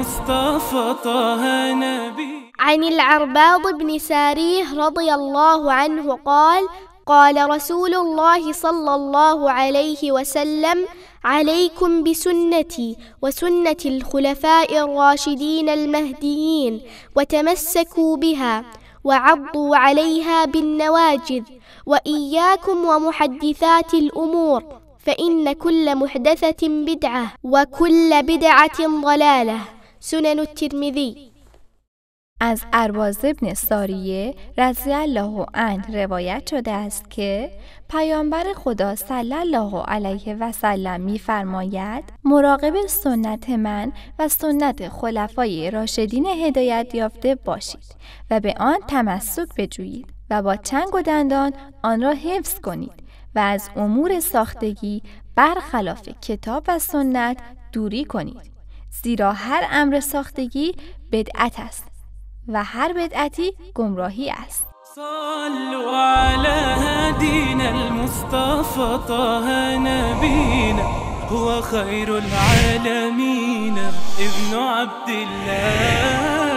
المصطفى طه نبي. عن العرباض بن ساريه رضي الله عنه قال: قال رسول الله صلى الله عليه وسلم: عليكم بسنتي وسنة الخلفاء الراشدين المهديين، وتمسكوا بها وعضوا عليها بالنواجذ، وإياكم ومحدثات الأمور، فإن كل محدثة بدعة وكل بدعة ضلالة. سنن الترمذی. از ارباز بن ساریه رضی الله عنه روایت شده است که پیامبر خدا صلی الله علیه و سلم می‌فرماید: مراقب سنت من و سنت خلفای راشدین هدایت یافته باشید و به آن تمسک بجویید و با چنگ و دندان آن را حفظ کنید و از امور ساختگی برخلاف کتاب و سنت دوری کنید، زیرا هر امر ساختگی بدعت است و هر بدعتی گمراهی است. صلوا على هدينا المصطفى طه نبينا، هو خير العالمين ابن عبد الله.